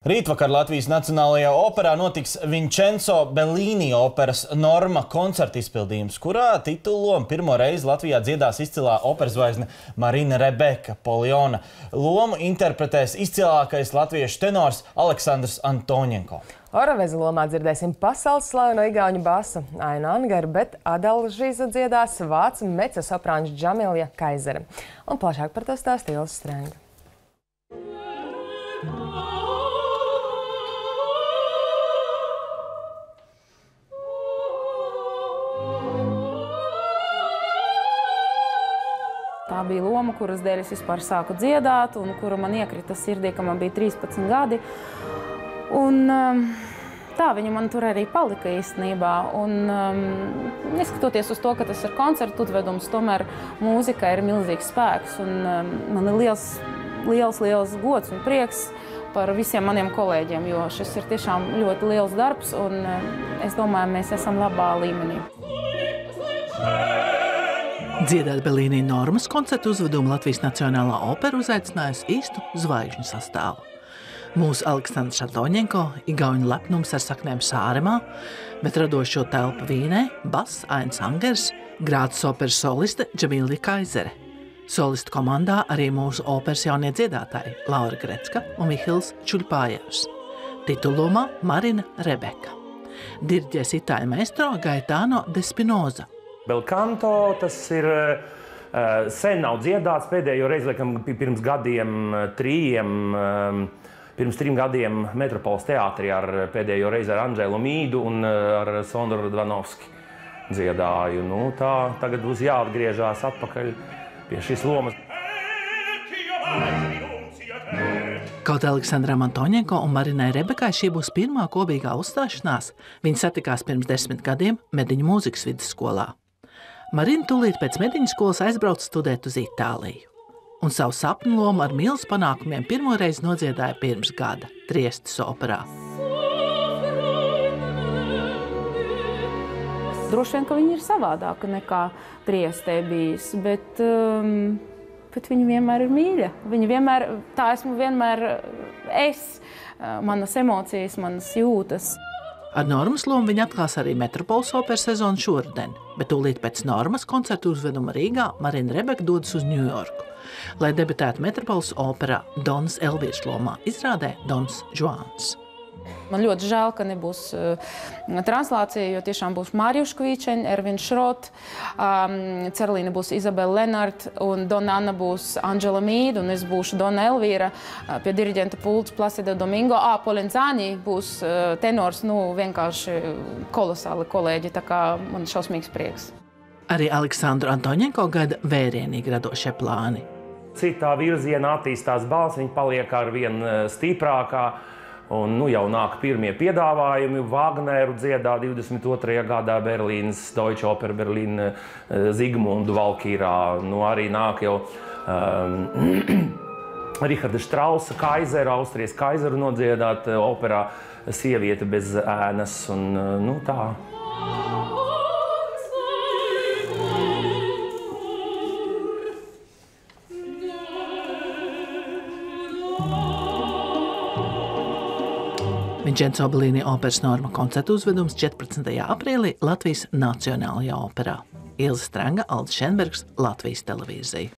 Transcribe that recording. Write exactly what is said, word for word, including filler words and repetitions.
Rītvakar Latvijas Nacionālajā operā notiks Vincenzo Bellini operas Norma koncerta izpildījums, kurā titullomu pirmo reizi Latvijā dziedās izcilā operas zvaigzne Marina Rebeka Poliona. Lomu interpretēs izcilākais latviešu tenors Aleksandrs Antoņenko. Oraveza lomā dzirdēsim pasaules slaveno igauņu basu Ainu Angaru, bet Adalžīzu dziedās vācu mecosoprāns Džamilja Kaizere. Un plašāk par to stāsta Ilze Strenga. Tā bija loma, kuras dēļ es vispār sāku dziedāt, un kura man iekrita sirdī, ka man bija trīspadsmit gadi. Un tā viņa man tur arī palika īstenībā. Un neskatoties uz to, ka tas ir koncertu uzvedums, tomēr mūzika ir milzīgs spēks. Un man ir liels, liels, liels gods un prieks par visiem maniem kolēģiem, jo šis ir tiešām ļoti liels darbs, un es domāju, mēs esam labā līmenī. Dziedāt Bellini Normas koncertu uzvedumu Latvijas Nacionālā opera uzaicinājusi īstu zvaigžņu sastāvu. Mūsu Aleksandrs Antoņenko, igauņu lepnums ar saknēm Sāremā, bet radošo telpu Vīnē, bass Ains Angers, Grādas operas soliste Džamilja Kaizere. Solistu komandā arī mūsu operas jaunie dziedātāji Laura Grecka un Mihils Čuļpājevs. Titullomā Marina Rebeka. Diriģēs itāļu maestro Gaetano de Spinoza. Belcanto, tas ir uh, sen nav dziedāts, pēdējo reizi, laikam, pirms gadiem trījiem, um, pirms trim gadiem Metropoles teātrī ar pēdējo reizi ar Andžēlu Mīdu un uh, ar Sondru Dvanovski dziedāju. Nu, tā, tagad būs jāatgriežās atpakaļ pie šīs lomas. Kaut Aleksandram Antoņenko un Marinai Rebekai šī būs pirmā kopīgā uzstāšanās, viņi satikās pirms desmit gadiem Mediņu mūzikas vidusskolā. Marina tūlīt pēc Mediņu skolas aizbrauca studēt uz Itāliju. Un savu sapņu lomu ar milzu panākumiem pirmoreiz nodziedāja pirms gada Triestes operā. Droši vien, ka viņa ir savādāka nekā Triestē bijis, bet, um, bet viņa vienmēr ir mīļa. Viņa vienmēr, tā esmu vienmēr es, manas emocijas, manas jūtas. Ar Normas lomu viņa atklās arī Metropoles operas sezonu šoruden, bet tūlīt pēc Normas koncertu uzveduma Rīgā Marina Rebeka dodas uz Ņujorku, lai debitētu Metropoles operā Donas Elvīras lomā izrādē Dons Žuāns. Man ļoti žēl, ka nebūs uh, translācija, jo tiešām būs Mārija Škvīčeņa, Ervins Šrot, um, Cerlīna būs Izabela Lenart un Dona Anna būs Andžela Mīda un es būšu Dona Elvīra uh, pie diriģenta pults Placido Domingo. Ā, Polenzāni būs uh, tenors, nu vienkārši kolosāli kolēģi, tā kā man šausmīgs prieks. Arī Aleksandru Antoņenko gaida vērienīgi radošie plāni. Citā virzienā attīstās balss, viņa paliek ar vien stiprākā. Un nu jau nāk pirmie piedāvājumi. Vagneru dziedā divdesmit otrajā gadā Berlīnas Deutsche Oper Berlīna Zigmundu Valkīrā. Nu arī nāk jau um, Riharda Štrausa Kaizeru, Austrijas Kaizeru nodziedāt operā Sieviete bez ēnas un nu tā. Vincenzo Bellini operas Norma koncertu uzvedums četrpadsmitajā aprīlī Latvijas Nacionālajā operā. Ilze Strenga, Aldis Šenbergs, Latvijas televīzija.